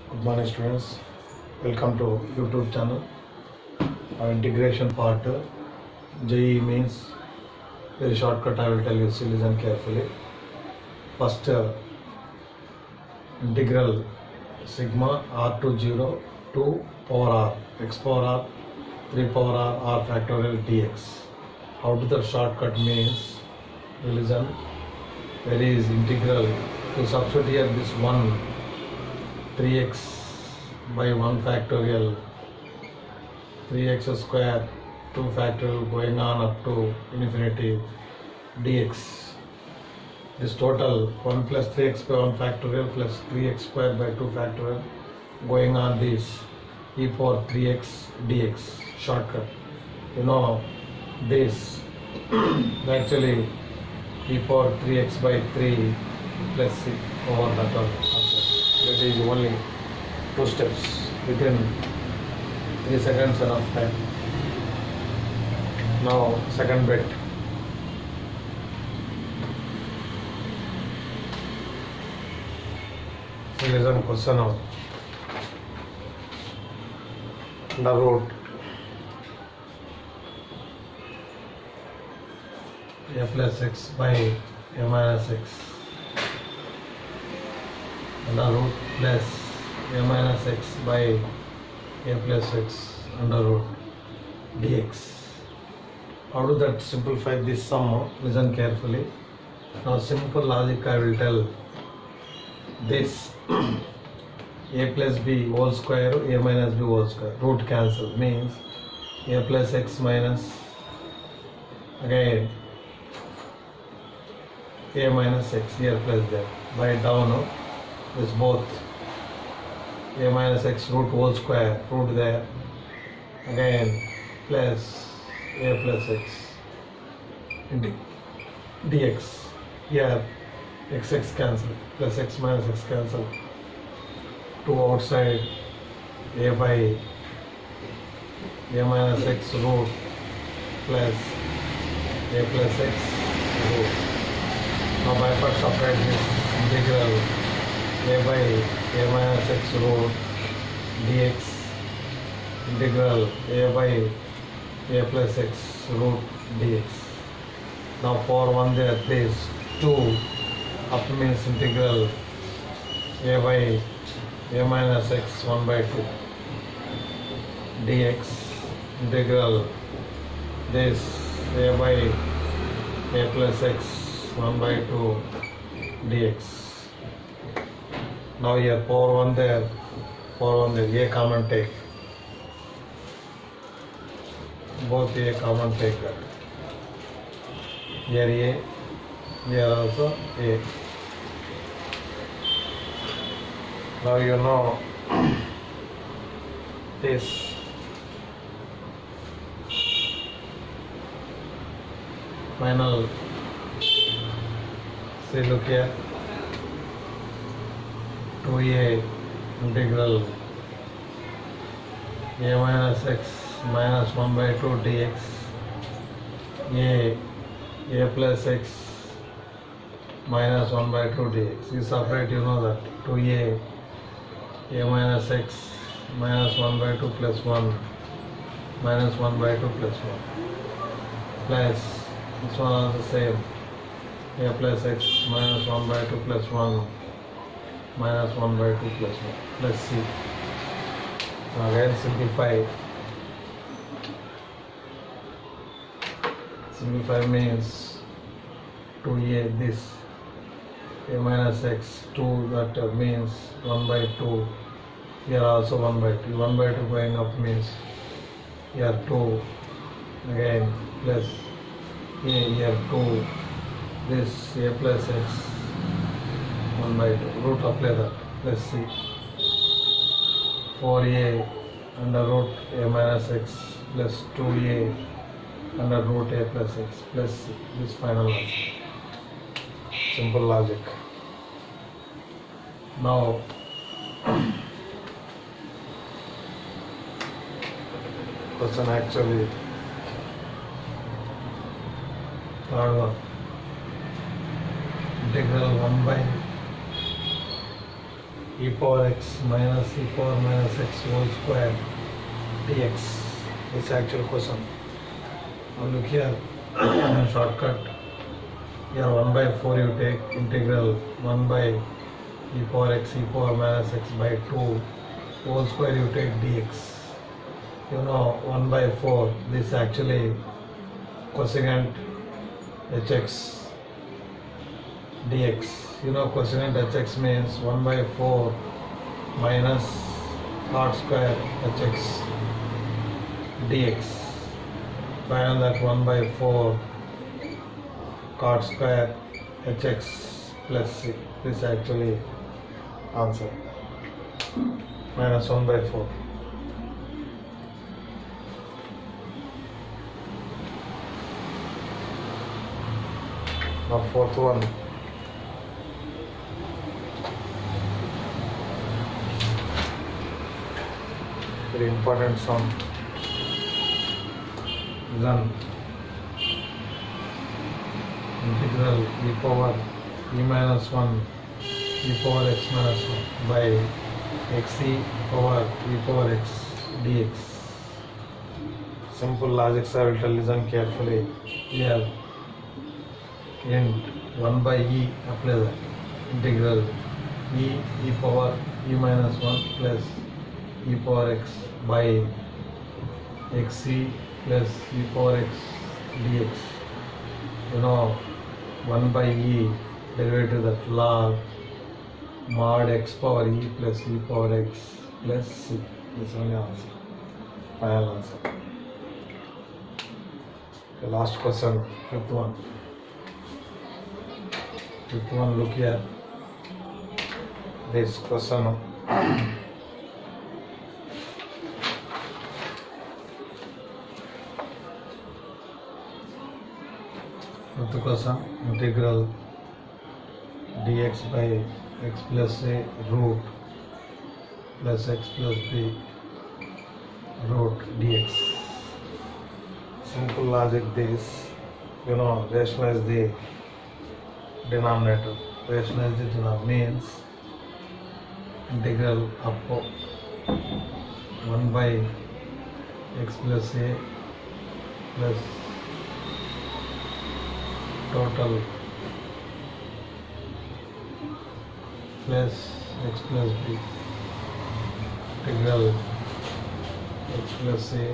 Good morning students, welcome to YouTube channel. Our integration part JE means very shortcut. I will tell you, so listen carefully. First integral sigma r to 0 to power r x power r 3 power r factorial dx. How to the shortcut means, listen, there is integral to substitute here this 1 3x by 1 factorial 3x square 2 factorial going on up to infinity dx. This total 1 plus 3x by 1 factorial plus 3x square by 2 factorial going on this e power 3x dx shortcut. You know this actually e power 3x by 3 plus c over that one. That is only 2 steps within 3 seconds enough time. Now second bit. So listen question now. The root a plus x by a minus x under root plus a minus x by a plus x under root dx. How do that simplify this sum? Listen carefully. Now simple logic I will tell. This a plus b whole square, a minus b whole square, root cancel means a plus x minus again a minus x here plus there. Write down this both a minus x root whole square, root there again plus a plus x into dx. Here x cancel plus x minus x cancel, 2 outside a by a minus x root plus a plus x root. Now by part separate this integral a by a minus x root dx integral a by a plus x root dx. Now power 1 there, this 2 up means integral a by a minus x 1 by 2 dx integral this a by a plus x 1 by 2 dx. Now here power 1 there, a common take, both a common take that. Here also a. Now you know this final. See, look here, 2a integral a minus x minus 1 by 2 dx a plus x minus 1 by 2 dx. You separate, you know that 2a minus x minus 1 by 2 plus 1 minus 1 by 2 plus 1 plus this one also same a plus x minus 1 by 2 plus 1 minus 1 by 2 plus 1 plus c. Now again simplify. Simplify means 2a this a minus x 2 that means 1 by 2. Here also 1 by 2. 1 by 2 going up means here 2 again plus a here 2 this a plus x 1 by 2 root apply that plus c 4a under root a minus x plus 2a under root a plus x plus c. This final answer. Simple logic. Now question actually third one, integral 1 by e power x minus e power minus x whole square dx. This is actual question. Now look here, shortcut. Here 1 by 4 you take integral 1 by e power x minus x by 2 whole square you take dx. You know 1 by 4, this actually cosecant hx dx. You know cosecant hx means 1 by 4 minus cot square hx dx. Find that 1 by 4 cot square hx plus c. This is actually answer. Minus 1 by 4. Now fourth one. Very important sum. Then integral e power e minus 1 e power x minus 1 by xe power e power x dx. Simple logic, I will tell, listen carefully. Here and 1 by e, apply that. Integral e power e minus 1 plus e power x by xe plus e power x dx. You know 1 by e derivative that log mod x power e plus e power x plus c. This is only answer. Final answer. The last question, fifth one. Fifth one, look here. This question. Fifth question, integral dx by x plus a root plus x plus b root dx. Simple logic this, you know, rationalize the denominator. Rationalize the denominator means integral up 1 by x plus a plus total plus x plus b integral x plus a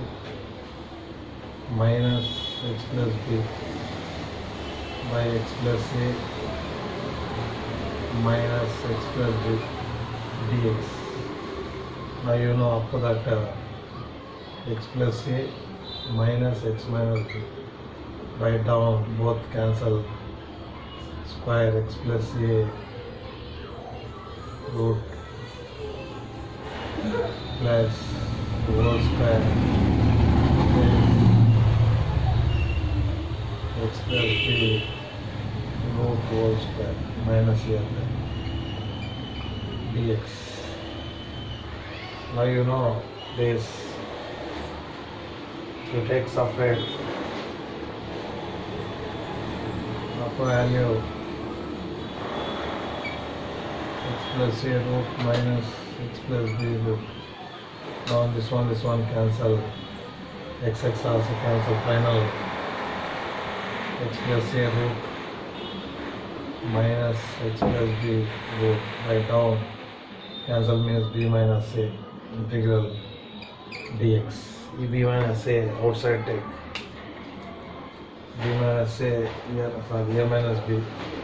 minus x plus b by x plus a minus x plus b dx. Now you know after that x plus a minus x minus b. Write down, both cancel, square x plus a root plus whole square x plus b root whole square minus here dx. Now you know this, you take separate upper value x plus a root minus x plus b root. Now this one cancel, x also cancel, final x plus a root minus x plus b root. Write down, cancel means b minus a integral dx. E b minus a outside take. B minus a here, sorry, a minus b.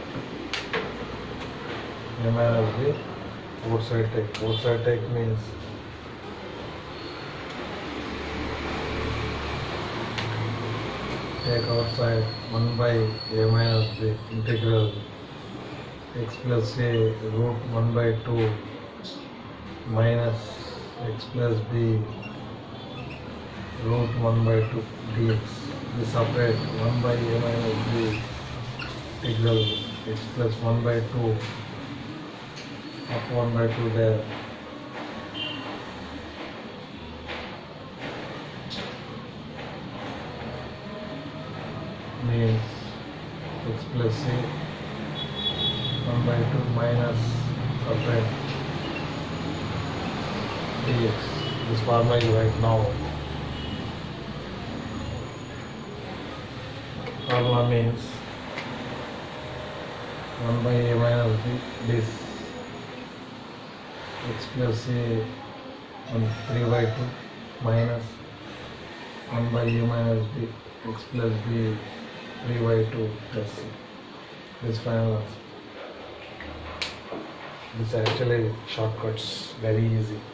A minus b, outside take. Outside take means take outside 1 by a minus b integral x plus a root 1 by 2 minus x plus b root 1 by 2 dx. We separate 1 by a minus b integral x plus 1 by 2 up 1 by 2 there. Means x plus a 1 by 2 minus separate dx. This formula is right now. Formula means 1 by a minus b this x plus a on 3 by 2 minus 1 by a minus b x plus b 3 by 2 plus c. This final answer. This actually shortcuts, very easy.